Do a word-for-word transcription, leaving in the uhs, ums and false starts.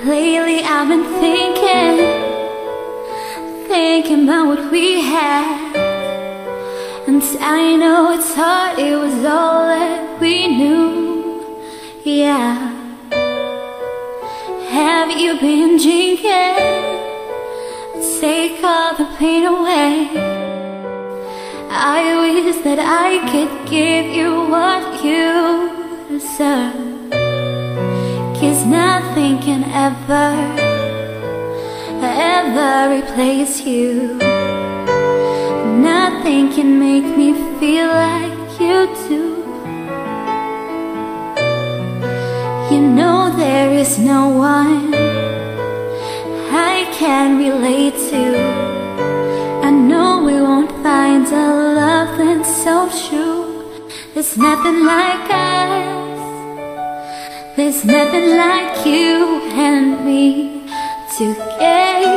Lately I've been thinking, thinking about what we had. And I know it's hard, it was all that we knew. Yeah. Have you been drinking? Take all the pain away. I wish that I could give you what you deserve. 'Cause nothing can ever, ever replace you. Nothing can make me feel like you do. You know there is no one I can relate to. I know we won't find a love that's so true. There's nothing like us. There's nothing like you and me together.